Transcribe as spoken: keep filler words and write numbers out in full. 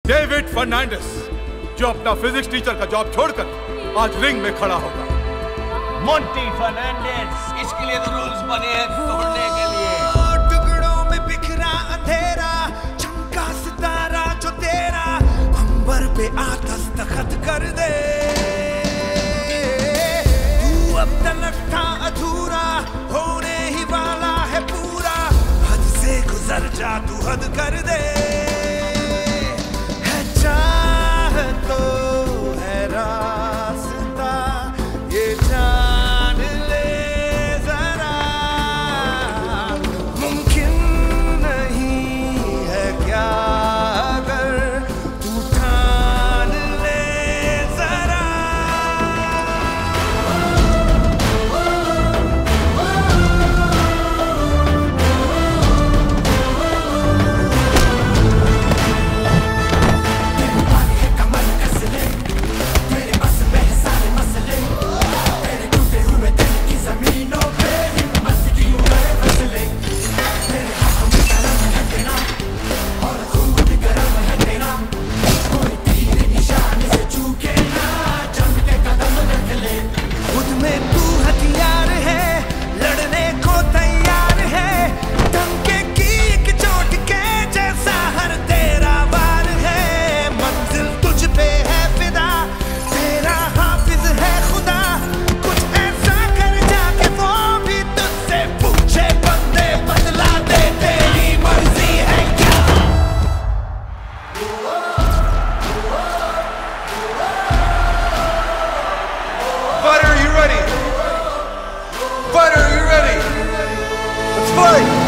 David Fernandes, जो अपना physics teacher का जॉब छोड़कर आज रिंग में खड़ा होगा। मोंटी फर्नांडिस, इसके लिए तो रूल्स बने हैं तोड़ने के लिए। टुकड़ों में बिखरा अंधेरा, चमका सितारा जो तेरा, अंबर पे आ दस्तखत कर दे। तू अब तलक था अधूरा, होने ही वाला है पूरा, हद से गुजर जा तू हद कर दे। है चाह तो है रास्ता, ये जान ले जरा, मुमकिन नहीं है क्या अगर तू ठान ले जरा। Fight!